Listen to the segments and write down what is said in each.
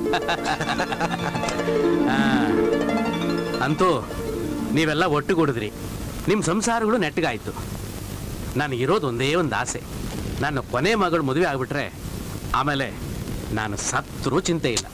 ಅಂತೂ ನೀವೆಲ್ಲ ಒಟ್ಟುಗೂಡಿದ್ರಿ, ನಿಮ್ಮ ಸಂಸಾರಗಳು ನೆಟ್ಟಗಾಯ್ತು. ನನಗಿರೋದು ಒಂದೇ ಒಂದು ಆಸೆ, ನನ್ನ ಕೊನೆ ಮಗಳು ಮದುವೆ ಆಗ್ಬಿಟ್ರೆ ಆಮೇಲೆ ನಾನು ಸತ್ರೂ ಚಿಂತೆ ಇಲ್ಲ.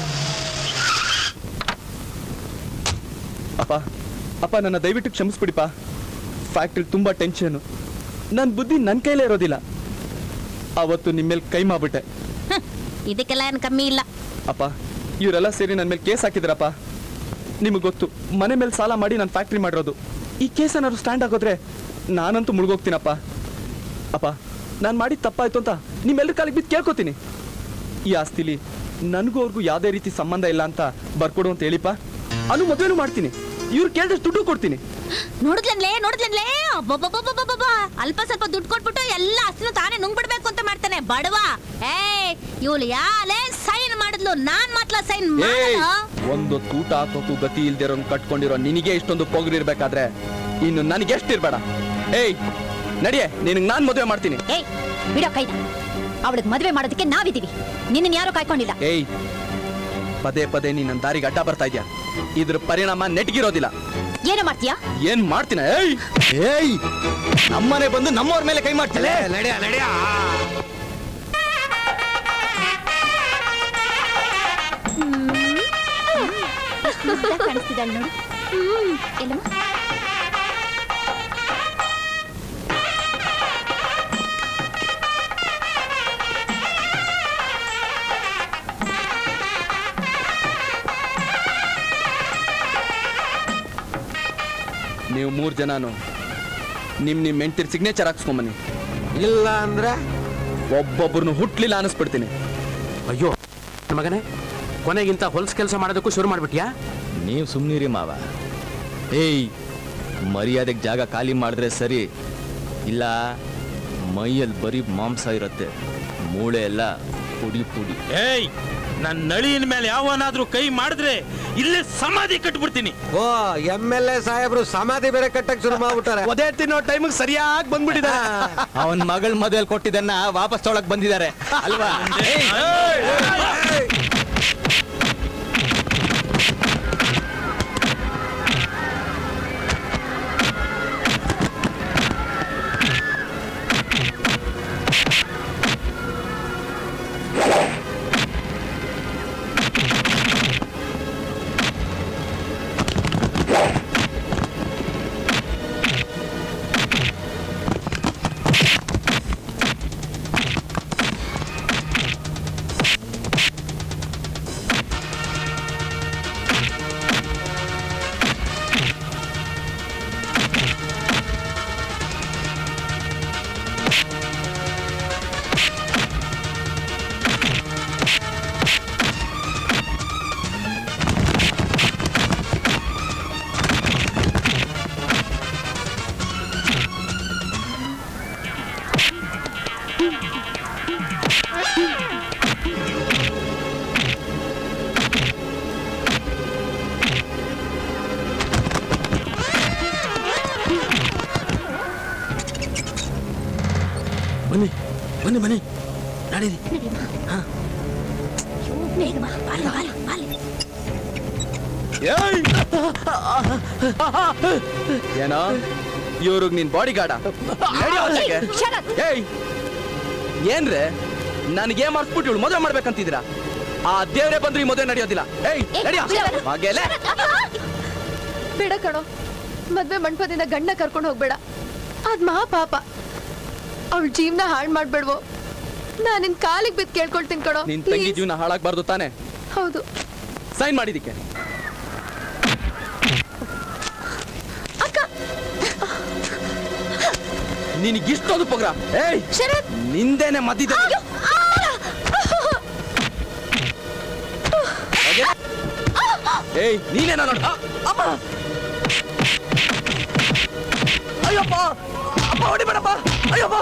ಅಪ್ಪ ಅಪ್ಪ ನನ್ನ ದಯವಿಟ್ಟು ಕ್ಷಮಿಸ್ಬಿಡಿಪ್ಪ. ಫ್ಯಾಕ್ಟ್ರಿ ತುಂಬಾ ಟೆನ್ಷನ್, ನನ್ನ ಬುದ್ಧಿ ನನ್ನ ಕೈಲೇ ಇರೋದಿಲ್ಲ. ಅವತ್ತು ನಿಮ್ಮ ಮೇಲೆ ಕೈ ಮಾಡ್ಬಿಟ್ಟೆ. ಇದಕ್ಕೆಲ್ಲ ಏನು ಕಮ್ಮಿ ಇಲ್ಲ ಅಪ್ಪ. ಇವರೆಲ್ಲ ಸೇರಿ ನನ್ನ ಮೇಲೆ ಕೇಸ್ ಹಾಕಿದ್ರಪ್ಪ. ನಿಮಗೆ ಗೊತ್ತು, ಮನೆ ಮೇಲೆ ಸಾಲ ಮಾಡಿ ನಾನು ಫ್ಯಾಕ್ಟ್ರಿ ಮಾಡಿರೋದು. ಈ ಕೇಸ್ ಏನಾದ್ರು ಸ್ಟ್ಯಾಂಡ್ ಆಗೋದ್ರೆ ನಾನಂತೂ ಮುಳುಗೋಗ್ತೀನಪ್ಪ. ಅಪ್ಪ, ನಾನು ಮಾಡಿದ ತಪ್ಪಾಯ್ತು ಅಂತ ನಿಮ್ಮೆಲ್ಲರ ಕಾಲಿಗೆ ಬಿದ್ದು ಕೇಳ್ಕೊತೀನಿ. ಈ ಆಸ್ತಿಲಿ ನನಗೂ ಅವ್ರಿಗೂ ಯಾವುದೇ ರೀತಿ ಸಂಬಂಧ ಇಲ್ಲ ಅಂತ ಬರ್ಕೊಡು ಅಂತ ಹೇಳಿಪ್ಪ. ಅನು ಮದುವೆನೂ ಮಾಡ್ತೀನಿ, ಇವ್ರು ಕೇಳಿದಷ್ಟು ದುಡ್ಡು ಕೊಡ್ತೀನಿ. ನೋಡಿದ್ಲೇ ಅಲ್ಪ ಸ್ವಲ್ಪ ದುಡ್ಡು ಕೊಟ್ಬಿಟ್ಟು ಎಲ್ಲ ಆಸ್ತಿನ ತಾನೇ ನುಂಗ್ಬಿಡ್ಬೇಕು ಅಂತ ಮಾಡ್ತಾನೆ ಬಡವ. ಇವಳು ಯಾಲೇ ಸೈನ್ ಮಾಡಿದ್ಲು, ನಾನ್ ಮಾತ್ರ ಸೈನ್ ಮಾಡಲ್ಲ. ಒಂದು ತೂಟ ಹಾಕೋಕು ಗತಿ ಇಲ್ದಿರೋ ಕಟ್ಕೊಂಡಿರೋ ನಿನಗೆ ಇಷ್ಟೊಂದು ಪೊಗರಿರ್ಬೇಕಾದ್ರೆ ಇನ್ನು ನನಗೆ ಎಷ್ಟಿರ್ಬೇಡ. ನಡಿಯೇ, ನಿನಗೆ ನಾನ್ ಮದುವೆ ಮಾಡ್ತೀನಿ. ಬಿಡೋ ಕೈನ, ಅವಳಿಗೆ ಮದುವೆ ಮಾಡೋದಕ್ಕೆ ನಾವಿದ್ದೀವಿ, ನಿನ್ನ ಯಾರು ಕಾಯ್ಕೊಂಡಿಲ್ಲ. ಪದೇ ಪದೇ ನೀನ್ ನನ್ನ ದಾರಿಗೆ ಅಡ್ಡ ಬರ್ತಾ ಇದ್ಯಾ, ಇದ್ರ ಪರಿಣಾಮ ನೆಟ್ಗಿರೋದಿಲ್ಲ. ಏನು ಮಾಡ್ತೀಯಾ? ಏನ್ ಮಾಡ್ತೀನ? ನಮ್ಮನೆ ಬಂದು ನಮ್ಮವ್ರ ಮೇಲೆ ಕೈ ಮಾಡ್ತಿಲ್ಲ. ಕಾಣಿಸ್ತಿದ್ದಾಳೆ ನೋಡು. ಎಲ್ಲಮ್ಮ ನೀವು 3 ಜನನು ನಿಮ್ ಹೆಂಡತಿರ್ ಸಿಗ್ನೇಚರ್ ಹಾಕ್ಸ್ಕೊಂಬನ್ನಿ. ಇಲ್ಲ ಅಂದ್ರೆ ಒಬ್ಬೊಬ್ಬರನ್ನು ಹುಟ್ಲಿಲ್ಲ ಅನಿಸ್ಬಿಡ್ತೀನಿ. ಅಯ್ಯೋ ಮಗನೇ, ಕೊನೆಗಿಂತ ಹೊಲ್ಸ್ ಕೆಲಸ ಮಾಡೋದಕ್ಕೂ ಶುರು ಮಾಡ್ಬಿಟ್ಯಾ? ನೀವು ಸುಮ್ಮನಿರಿ ಮಾವ. ಮರ್ಯಾದೆಗೆ ಜಾಗ ಖಾಲಿ ಮಾಡಿದ್ರೆ ಸರಿ, ಇಲ್ಲ ಮೈಯಲ್ಲಿ ಬರೀ ಮಾಂಸ ಇರುತ್ತೆ, ಮೂಳೆ ಎಲ್ಲ ಪುಡಿ ಪುಡಿ. ನನ್ನ ನಳಿನ ಮೇಲೆ ಯಾವನಾದ್ರೂ ಕೈ ಮಾಡಿದ್ರೆ ಇಲ್ಲೇ ಸಮಾಧಿ ಕಟ್ಬಿಡ್ತೀನಿ. ಓ MLA ಸಾಹೇಬ್ರು ಸಮಾಧಿ ಬೇರೆ ಕಟ್ಟಕ್ ಶುರು ಮಾಡ್ಬಿಟ್ಟಾರೆ. ಒದೇ ತಿನ್ನೋ ಟೈಮಿಗೆ ಸರಿಯಾಗಿ ಬಂದ್ಬಿಟ್ಟಿದ್ದಾರೆ. ಅವನ್ ಮಗಳ ಮದುವೆಯಲ್ಲಿ ಕೊಟ್ಟಿದ್ದನ್ನ ವಾಪಸ್ ತೊಳಕ್ ಬಂದಿದ್ದಾರೆ ಅಲ್ವಾ? ಬನ್ನಿ ಬನ್ನಿ ಬನ್ನಿ, ನಡೀರಿ. ಏನೋ ಇವ್ರಿಗೆ ನೀನ್ ಬಾಡಿ ಗಾರ್ಡ? ಏನ್ರೆ ನನಗೆ ಮಾಡಿಸ್ಬಿಟ್ಟು ಇವಳು ಮದುವೆ ಮಾಡ್ಬೇಕಂತಿದ್ದೀರಾ? ಆ ದೇವ್ರೆ ಬಂದ್ರೆ ಈ ಮದುವೆ ನಡೆಯೋದಿಲ್ಲ. ಬೇಡ ಕಣೋ, ಮದ್ವೆ ಮಂಟಪದಿಂದ ಗಂಡ ಕರ್ಕೊಂಡು ಹೋಗ್ಬೇಡ. ಅದ್ ಮಹಾ ಪಾಪ. ಅವಳ ಜೀವನ ಹಾಳು ಮಾಡ್ಬೇಡ್ವೋ. ನಾನು ನಿನ್ ಕಾಲಿಗೆ ಬಿದ್ದು ಕೇಳ್ಕೊಳ್ತೀನಿ ಕಣೋ. ನಿನ್ ತಂಗಿ ಜೀವನ ಹಾಳಾಗ್ಬಾರ್ದು ತಾನೆ? ಹೌದು. ಸೈನ್ ಮಾಡಿದಕ್ಕೆ ಅಕ್ಕ, ನಿನಗಿಷ್ಟೊಂದು ಪೊಗ್ರ? ನಿಂದೇನೆ ಮದ್ದಿದೆ. ನೀನೇನ ನೋಡ. ಅಯ್ಯಪ್ಪ ಅಪ್ಪ, ಹೊಡಿಬೇಡಪ್ಪ. ಅಯ್ಯಪ್ಪ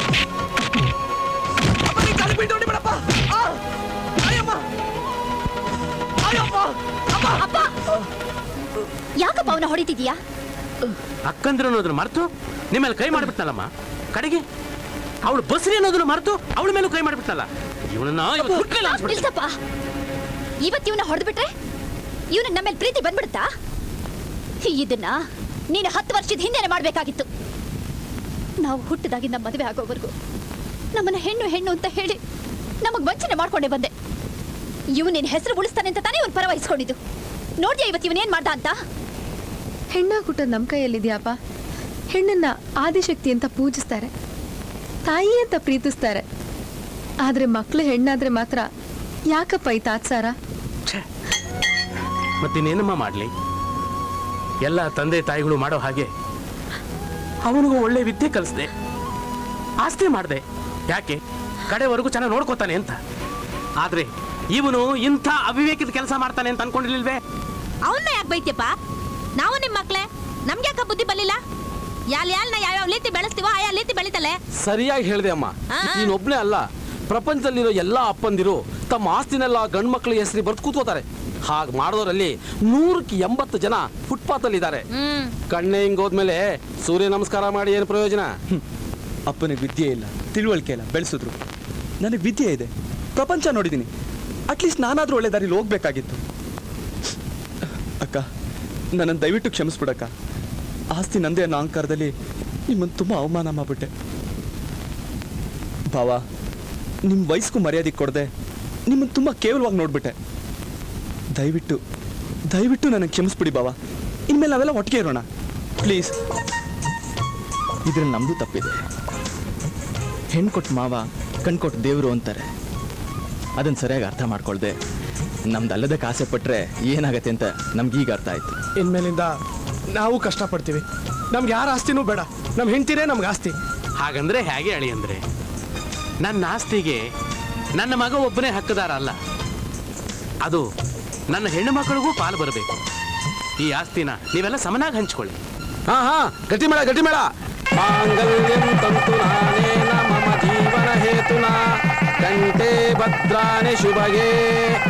ಅಪ್ಪ, ನೀ ಕಾಲಿಗೆ ಬಿಟ್ಟು ಹೊಡಿಬೇಡಪ್ಪ. ಅಯ್ಯಪ್ಪ ಅಯ್ಯಪ್ಪ ಅಪ್ಪ. ಯಾಕಪ್ಪ ಅವನ ಹೊಡಿತಿದ್ಯಾ? ಅಕ್ಕಂದ್ರು ಅನ್ನೋದ್ರ ಮರೆತು ನಿಮ್ಮೇಲೆ ಕೈ ಮಾಡಿಬಿಟ್ನಲ್ಲಮ್ಮ. ಕಡೆಗೆ ಅವಳು ಬಸ್ರಿ ಅನ್ನೋದನ್ನು ಮರೆತು ಅವಳ ಮೇಲೂ ಕೈ ಮಾಡಿಬಿಟ್ನಲ್ಲ. ಇವನನ್ನ ಇವತ್ತು ಇವನ ಹೊಡೆದ್ಬಿಟ್ರೆ ಇವನಿಗೆ ನಮ್ಮೇಲೆ ಪ್ರೀತಿ ಬಂದ್ಬಿಡುತ್ತಾ? ಇದನ್ನ ನೀನು 10 ವರ್ಷದ ಹಿಂದೆನೆ ಮಾಡ್ಬೇಕಾಗಿತ್ತು. ನಾವು ಹುಟ್ಟಿದಾಗಿಂದ ಮದುವೆ ಆಗೋವರೆಗೂ ನಮ್ಮನ್ನ ಹೆಣ್ಣು ಹೆಣ್ಣು ಅಂತ ಹೇಳಿ ನಮಗ್ ವಂಚನೆ ಮಾಡ್ಕೊಂಡೇ ಬಂದೆ. ಇವನಿನ ಹೆಸರು ಉಳಿಸ್ತಾನೆ ಅಂತ ತಾನೇ ಇವ್ನು ಪರವಹಿಸ್ಕೊಂಡಿದ್ದು. ನೋಡ್ಯಾ ಇವತ್ತು ಇವನೇನ್ ಮಾಡ್ದ ಅಂತ? ಹೆಣ್ಣಾಗಿ ಹುಟ್ಟೋದು ನಮ್ಮ ಕೈಯಲ್ಲಿದೆಯಪ್ಪ. ಹೆಣ್ಣನ್ನ ಆದಿಶಕ್ತಿ ಅಂತ ಪೂಜಿಸ್ತಾರೆ, ತಾಯಿ ಅಂತ ಪ್ರೀತಿಸ್ತಾರೆ. ಆದ್ರೆ ಮಕ್ಕಳು ಹೆಣ್ಣಾದ್ರೆ ಮಾತ್ರ ಯಾಕಪ್ಪ ಈ ತಾತ್ಸಾರ? ಮತ್ತಿನ್ನೇನಮ್ಮ ಮಾಡ್ಲಿ? ಎಲ್ಲ ತಂದೆ ತಾಯಿಗಳು ಮಾಡೋ ಹಾಗೆ ಅವನಿಗೂ ಒಳ್ಳೆ ವಿದ್ಯೆ ಕಲಿಸ್ದೆ, ಆಸ್ತಿ ಮಾಡಿದೆ. ಯಾಕೆ? ಕಡೆವರೆಗೂ ಚೆನ್ನಾಗಿ ನೋಡ್ಕೋತಾನೆ ಅಂತ. ಆದ್ರೆ ಇವನು ಇಂಥ ಅವಿವೇಕದ ಕೆಲಸ ಮಾಡ್ತಾನೆ ಅಂತ ಅನ್ಕೊಂಡಿರ್ಲಿಲ್ವೇ? ಅವನ್ನ ಯಾಕೆ ಬೈತ್ಯಪ್ಪ? ನಾವು ನಿಮ್ಮ ಮಕ್ಳೇ, ನಮ್ಗೆ ಯಾಕ ಬುದ್ಧಿ ಬರಲಿಲ್ಲ? ಯಾಲ್ನ ಯಾವ್ಯಾವ ರೀತಿ ಬೆಳೆಸ್ತೀವೋ ಆಯಾ ರೀತಿ ಬೆಳಿತಲೆ. ಸರಿಯಾಗಿ ಹೇಳಿದೆ ಅಮ್ಮ. ನೀನೊಬ್ನೇ ಅಲ್ಲ, ಪ್ರಪಂಚದಲ್ಲಿರೋ ಎಲ್ಲಾ ಅಪ್ಪಂದಿರು ತಮ್ಮ ಆಸ್ತಿನೆಲ್ಲ ಗಂಡು ಮಕ್ಕಳ ಹೆಸರಿ ಬರ್ದು ಕೂತ್ಕೋತಾರೆ. ಹಾಗೆ ಮಾಡೋರಲ್ಲಿ 100ಕ್ಕೆ 80 ಜನ ಫುಟ್ಪಾತ್ ಅಲ್ಲಿ ಇದ್ದಾರೆ. ಕಣ್ಣೆ ಹಿಂಗೋದ್ಮೇಲೆ ಸೂರ್ಯ ನಮಸ್ಕಾರ ಮಾಡಿ ಏನು ಪ್ರಯೋಜನ? ಅಪ್ಪನಿಗೆ ವಿದ್ಯೆ ಇಲ್ಲ, ತಿಳುವಳಿಕೆ ಇಲ್ಲ, ಬೆಳೆಸಿದ್ರು. ನನಗೆ ವಿದ್ಯೆ ಇದೆ, ಪ್ರಪಂಚ ನೋಡಿದ್ದೀನಿ. ಅಟ್ಲೀಸ್ಟ್ ನಾನಾದ್ರೂ ಒಳ್ಳೆ ದಾರಿಲಿ ಹೋಗ್ಬೇಕಾಗಿತ್ತು. ಅಕ್ಕ, ನನ್ನನ್ನು ದಯವಿಟ್ಟು ಕ್ಷಮಿಸ್ಬಿಡಕ್ಕ. ಆಸ್ತಿ ನಂದೇ ಅನ್ನೋ ಅಹಂಕಾರದಲ್ಲಿ ನಿಮ್ಮನ್ನು ತುಂಬ ಅವಮಾನ ಮಾಡ್ಬಿಟ್ಟೆ. ಭಾವ, ನಿಮ್ಮ ವಯಸ್ಸಿಗೂ ಮರ್ಯಾದೆ ಕೊಡದೆ ನಿಮ್ಮನ್ನು ತುಂಬ ಕೇವಲವಾಗಿ ನೋಡ್ಬಿಟ್ಟೆ. ದಯವಿಟ್ಟು ದಯವಿಟ್ಟು ನನಗೆ ಕ್ಷಮಿಸ್ಬಿಡಿ ಭಾವ. ಇನ್ಮೇಲೆ ನಾವೆಲ್ಲ ಒಟ್ಟಿಗೆ ಇರೋಣ ಪ್ಲೀಸ್. ಇದ್ರಲ್ಲಿ ನಮ್ಮದು ತಪ್ಪಿದೆ. ಹೆಣ್ಣು ಕೊಟ್ಟು ಮಾವ, ಕಣ್ ಕೊಟ್ಟು ದೇವರು ಅಂತಾರೆ. ಅದನ್ನು ಸರಿಯಾಗಿ ಅರ್ಥ ಮಾಡ್ಕೊಳ್ದೆ ನಮ್ದಲ್ಲದಕ್ಕೆ ಆಸೆ ಪಟ್ಟರೆ ಏನಾಗತ್ತೆ ಅಂತ ನಮ್ಗೀಗ ಅರ್ಥ ಆಯ್ತು. ಇನ್ಮೇಲಿಂದ ನಾವು ಕಷ್ಟಪಡ್ತೀವಿ. ನಮ್ಗೆ ಯಾರ ಆಸ್ತಿನೂ ಬೇಡ, ನಮ್ಮ ಹೆಂಡ್ತಿರೇ ನಮ್ಗೆ ಆಸ್ತಿ. ಹಾಗಂದ್ರೆ ಹೇಗೆ ಅಳಿ ಅಂದ್ರೆ, ನನ್ನ ಆಸ್ತಿಗೆ ನನ್ನ ಮಗ ಒಬ್ಬನೇ ಹಕ್ಕದಾರ ಅಲ್ಲ, ಅದು ನನ್ನ ಹೆಣ್ಣು ಮಕ್ಕಳಿಗೂ ಪಾಲು ಬರಬೇಕು. ಈ ಆಸ್ತಿನ ನೀವೆಲ್ಲ ಸಮನಾಗಿ ಹಂಚ್ಕೊಳ್ಳಿ. ಹಾ ಗಟ್ಟಿ ಮೇಳ ಗಟ್ಟಿ ಮೇಳ. ಮಾಂಗಲ್ಯಂ ತಂತು ನಾನೇನ ಮಮ ಜೀವನ ಹೇತುನಾ ಕಂಠೆ ಭದ್ರಾಣಿ ಶುಭಗೆ.